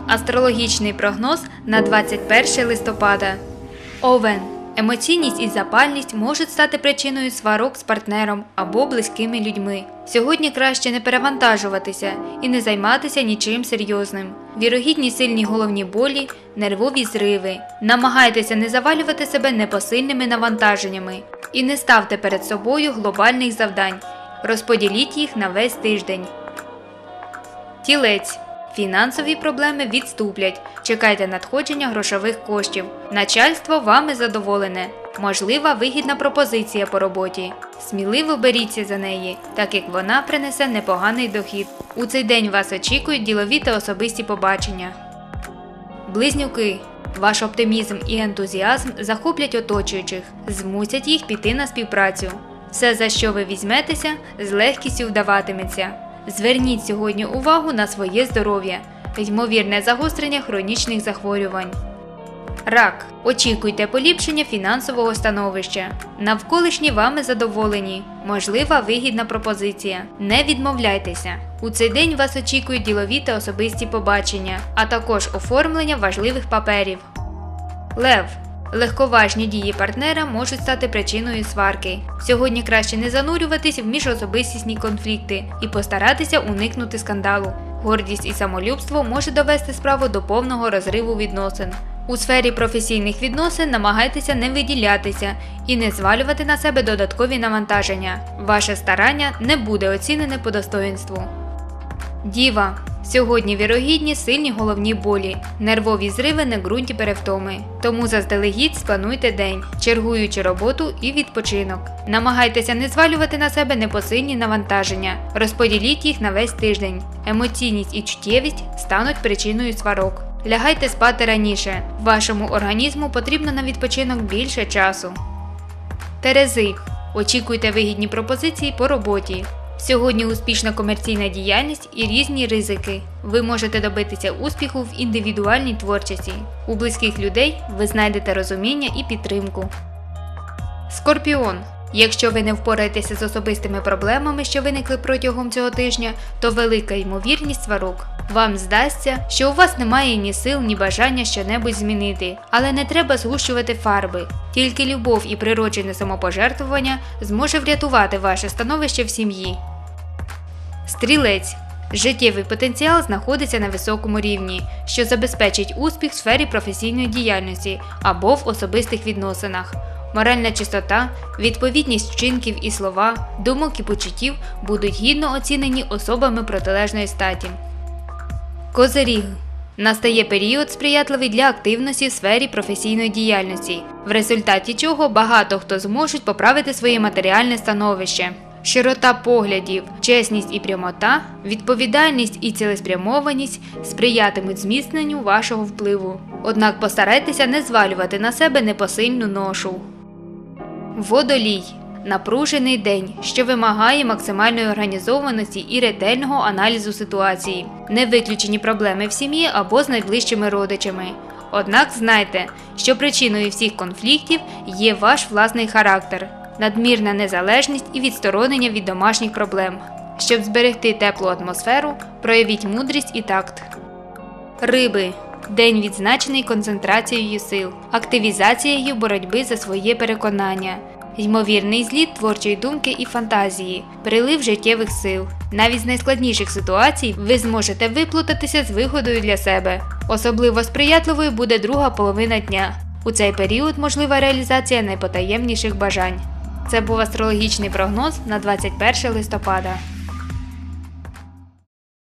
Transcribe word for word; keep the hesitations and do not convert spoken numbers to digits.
Астрологічний прогноз на двадцять перше листопада. Овен. Емоційність і запальність можуть стати причиною сварок з партнером або близькими людьми. Сьогодні краще не перевантажуватися і не займатися нічим серйозним. Вірогідні сильні головні болі, нервові зриви. Намагайтеся не завалювати себе непосильними навантаженнями і не ставте перед собою глобальних завдань. Розподіліть їх на весь тиждень. Тілець. Фінансові проблеми відступлять. Чекайте надходження грошових коштів. Начальство вами задоволене. Можлива вигідна пропозиція по роботі. Сміливо беріться за неї, так як вона принесе непоганий дохід. У цей день вас очікують ділові та особисті побачення. Близнюки. Ваш оптимізм і ентузіазм захоплять оточуючих, змусять їх піти на співпрацю. Все, за що ви візьметеся, з легкістю вдаватиметься. Зверніть сьогодні увагу на своє здоров'я, ймовірне загострення хронічних захворювань. Рак. Очікуйте поліпшення фінансового становища. Навколишні вами задоволені. Можлива вигідна пропозиція. Не відмовляйтеся. У цей день вас очікують ділові та особисті побачення, а також оформлення важливих паперів. Лев. Легковажні дії партнера можуть стати причиною сварки. Сьогодні краще не занурюватись в міжособистісні конфлікти і постаратися уникнути скандалу. Гордість і самолюбство може довести справу до повного розриву відносин. У сфері професійних відносин намагайтеся не виділятися і не звалювати на себе додаткові навантаження. Ваше старання не буде оцінене по достоїнству. Діва. Сьогодні вірогідні сильні головні болі, нервові зриви на ґрунті перевтоми. Тому заздалегідь сплануйте день, чергуючи роботу і відпочинок. Намагайтеся не звалювати на себе непосильні навантаження, розподіліть їх на весь тиждень. Емоційність і чуттєвість стануть причиною сварок. Лягайте спати раніше, вашому організму потрібно на відпочинок більше часу. Терези. Очікуйте вигідні пропозиції по роботі. Сьогодні успішна комерційна діяльність і різні ризики. Ви можете добитися успіху в індивідуальній творчості. У близьких людей ви знайдете розуміння і підтримку. Скорпіон. Якщо ви не впораєтеся з особистими проблемами, що виникли протягом цього тижня, то велика ймовірність сварок. Вам здасться, що у вас немає ні сил, ні бажання щонебудь змінити, але не треба згущувати фарби. Тільки любов і природжене самопожертвування зможе врятувати ваше становище в сім'ї. Стрілець. Життєвий потенціал знаходиться на високому рівні, що забезпечить успіх в сфері професійної діяльності або в особистих відносинах. Моральна чистота, відповідність вчинків і слова, думок і почуттів будуть гідно оцінені особами протилежної статі. Козиріг. Настає період, сприятливий для активності в сфері професійної діяльності, в результаті чого багато хто зможуть поправити своє матеріальне становище. Широта поглядів, чесність і прямота, відповідальність і цілеспрямованість сприятимуть зміцненню вашого впливу. Однак постарайтеся не звалювати на себе непосильну ношу. Водолій. Напружений день, що вимагає максимальної організованості і ретельного аналізу ситуації. Не виключені проблеми в сім'ї або з найближчими родичами. Однак знайте, що причиною всіх конфліктів є ваш власний характер, надмірна незалежність і відсторонення від домашніх проблем. Щоб зберегти теплу атмосферу, проявіть мудрість і такт. Риби. День відзначений концентрацією сил, активізацією боротьби за своє переконання. Ймовірний зліт творчої думки і фантазії, прилив життєвих сил. Навіть з найскладніших ситуацій ви зможете виплутатися з вигодою для себе. Особливо сприятливою буде друга половина дня. У цей період можлива реалізація найпотаємніших бажань. Це був астрологічний прогноз на двадцять перше листопада.